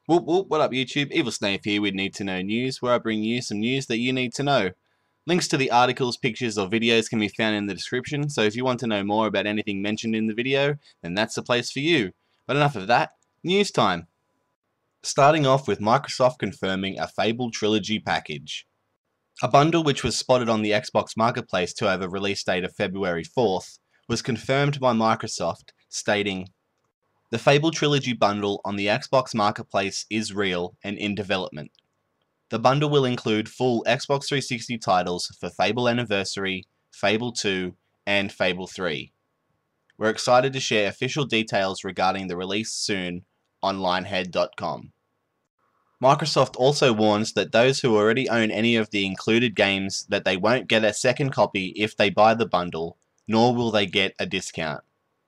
Whoop whoop, what up YouTube? Evil Snave here with Need to Know News, where I bring you some news that you need to know. Links to the articles, pictures or videos can be found in the description, so if you want to know more about anything mentioned in the video, then that's the place for you. But enough of that, news time! Starting off with Microsoft confirming a Fable Trilogy package. A bundle which was spotted on the Xbox Marketplace to have a release date of February 4th was confirmed by Microsoft, stating, "The Fable Trilogy bundle on the Xbox Marketplace is real and in development. The bundle will include full Xbox 360 titles for Fable Anniversary, Fable 2, and Fable 3. We're excited to share official details regarding the release soon on Lionhead.com. Microsoft also warns that those who already own any of the included games that they won't get a second copy if they buy the bundle, nor will they get a discount.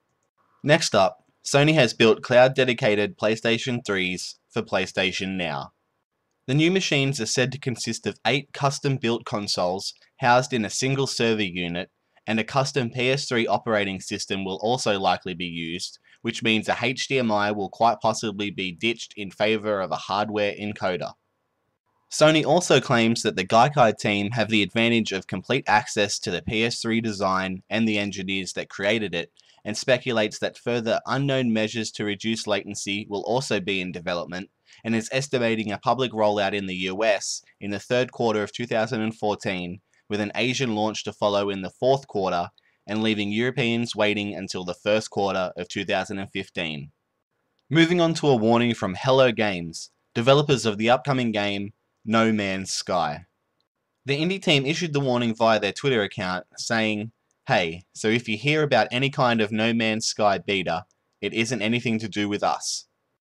Next up, Sony has built cloud-dedicated PlayStation 3s for PlayStation Now. The new machines are said to consist of 8 custom-built consoles housed in a single server unit, and a custom PS3 operating system will also likely be used, which means a HDMI will quite possibly be ditched in favour of a hardware encoder. Sony also claims that the Gaikai team have the advantage of complete access to the PS3 design and the engineers that created it, and speculates that further unknown measures to reduce latency will also be in development, and is estimating a public rollout in the US in the third quarter of 2014, with an Asian launch to follow in the fourth quarter, and leaving Europeans waiting until the first quarter of 2015. Moving on to a warning from Hello Games, developers of the upcoming game No Man's Sky. The indie team issued the warning via their Twitter account, saying, "Hey, so if you hear about any kind of No Man's Sky beta, it isn't anything to do with us."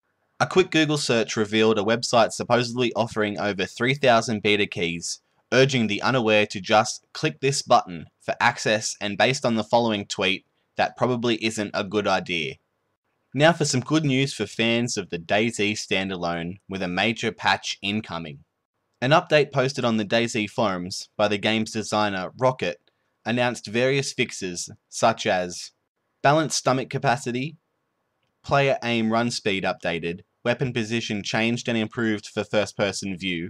A quick Google search revealed a website supposedly offering over 3,000 beta keys, urging the unaware to just click this button for access, and based on the following tweet, that probably isn't a good idea. Now for some good news for fans of the DayZ standalone, with a major patch incoming. An update posted on the DayZ forums by the game's designer Rocket announced various fixes such as balanced stomach capacity, player aim run speed updated, weapon position changed and improved for first person view,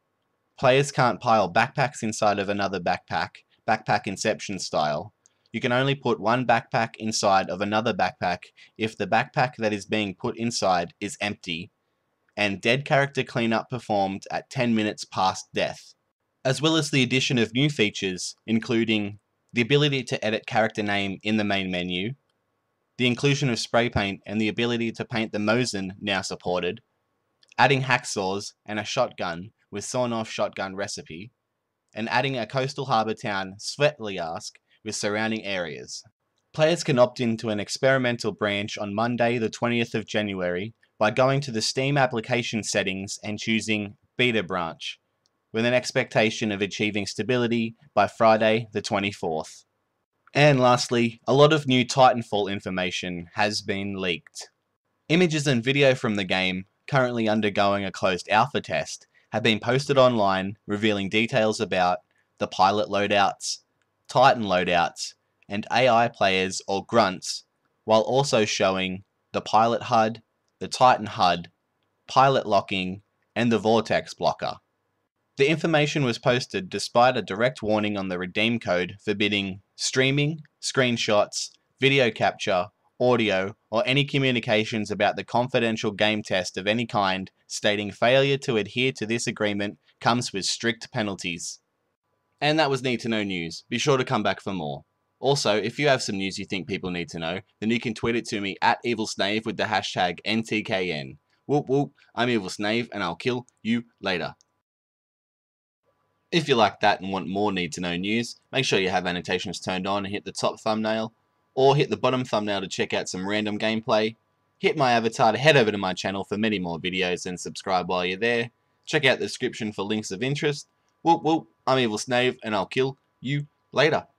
players can't pile backpacks inside of another backpack inception style. You can only put one backpack inside of another backpack if the backpack that is being put inside is empty, and dead character cleanup performed at 10 minutes past death, as well as the addition of new features including the ability to edit character name in the main menu, the inclusion of spray paint and the ability to paint the Mosin now supported, adding hacksaws and a shotgun with sawn-off shotgun recipe, and adding a coastal harbour town, Svetliarsk, with surrounding areas. Players can opt into an experimental branch on Monday the 20th of January by going to the Steam application settings and choosing Beta Branch, with an expectation of achieving stability by Friday the 24th. And lastly, a lot of new Titanfall information has been leaked. Images and video from the game, currently undergoing a closed alpha test, have been posted online revealing details about the pilot loadouts, Titan loadouts, and AI players or grunts, while also showing the pilot HUD, the Titan HUD, pilot locking, and the vortex blocker. The information was posted despite a direct warning on the redeem code forbidding streaming, screenshots, video capture, audio, or any communications about the confidential game test of any kind, stating failure to adhere to this agreement comes with strict penalties. And that was Need to Know News. Be sure to come back for more. Also, if you have some news you think people need to know, then you can tweet it to me at EvilSnave with the hashtag NTKN. Whoop whoop, I'm EvilSnave and I'll kill you later. If you like that and want more Need to Know news, make sure you have annotations turned on and hit the top thumbnail, or hit the bottom thumbnail to check out some random gameplay. Hit my avatar to head over to my channel for many more videos and subscribe while you're there. Check out the description for links of interest. Whoop whoop, I'm EvilSnave and I'll kill you later.